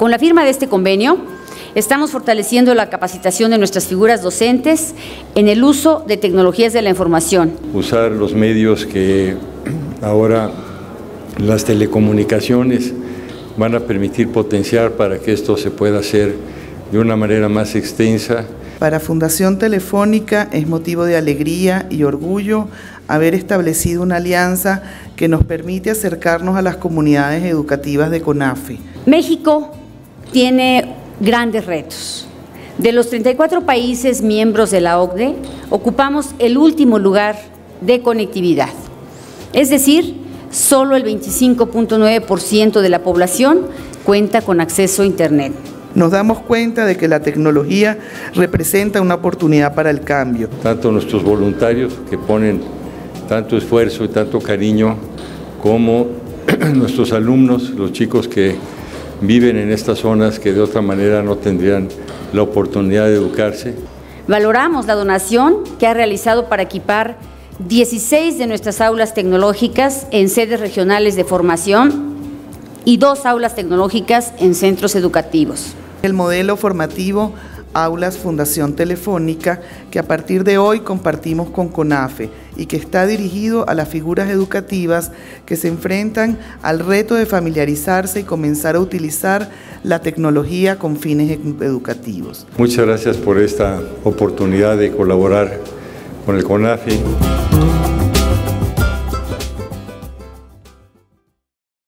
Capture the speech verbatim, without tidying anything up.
Con la firma de este convenio, estamos fortaleciendo la capacitación de nuestras figuras docentes en el uso de tecnologías de la información. Usar los medios que ahora las telecomunicaciones van a permitir potenciar para que esto se pueda hacer de una manera más extensa. Para Fundación Telefónica es motivo de alegría y orgullo haber establecido una alianza que nos permite acercarnos a las comunidades educativas de CONAFE. México tiene grandes retos. De los treinta y cuatro países miembros de la O C D E, ocupamos el último lugar de conectividad. Es decir, solo el veinticinco punto nueve por ciento de la población cuenta con acceso a Internet. Nos damos cuenta de que la tecnología representa una oportunidad para el cambio. Tanto nuestros voluntarios que ponen tanto esfuerzo y tanto cariño, como nuestros alumnos, los chicos que viven en estas zonas que de otra manera no tendrían la oportunidad de educarse. Valoramos la donación que ha realizado para equipar dieciséis de nuestras aulas tecnológicas en sedes regionales de formación y dos aulas tecnológicas en centros educativos. El modelo formativo Aulas Fundación Telefónica, que a partir de hoy compartimos con CONAFE y que está dirigido a las figuras educativas que se enfrentan al reto de familiarizarse y comenzar a utilizar la tecnología con fines educativos. Muchas gracias por esta oportunidad de colaborar con el CONAFE.